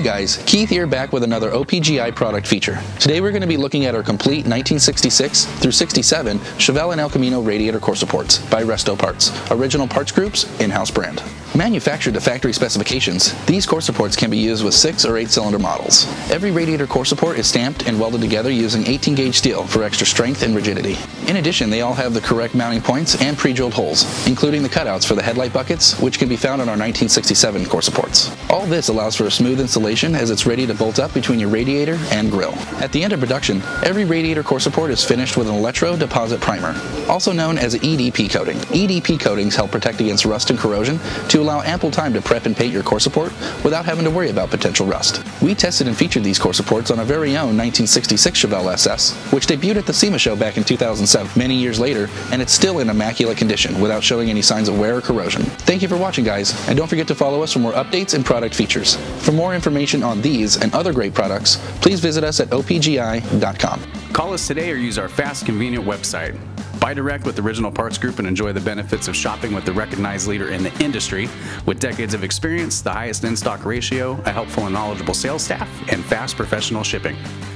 Hey guys, Keith here back with another OPGI product feature. Today we're going to be looking at our complete 1966 through 67 Chevelle and El Camino radiator core supports by Resto Parts, Original Parts Group's in-house brand. Manufactured to factory specifications, these core supports can be used with 6 or 8 cylinder models. Every radiator core support is stamped and welded together using 18 gauge steel for extra strength and rigidity. In addition, they all have the correct mounting points and pre-drilled holes, including the cutouts for the headlight buckets, which can be found on our 1967 core supports. All this allows for a smooth installation as it's ready to bolt up between your radiator and grille. At the end of production, every radiator core support is finished with an electro deposit primer, also known as an EDP coating. EDP coatings help protect against rust and corrosion to allow ample time to prep and paint your core support without having to worry about potential rust. We tested and featured these core supports on our very own 1966 Chevelle SS, which debuted at the SEMA show back in 2007, many years later, and it's still in immaculate condition without showing any signs of wear or corrosion. Thank you for watching, guys, and don't forget to follow us for more updates and product features. For more information on these and other great products, please visit us at opgi.com. Call us today or use our fast, convenient website. Buy direct with Original Parts Group and enjoy the benefits of shopping with the recognized leader in the industry with decades of experience, the highest in-stock ratio, a helpful and knowledgeable sales staff, and fast professional shipping.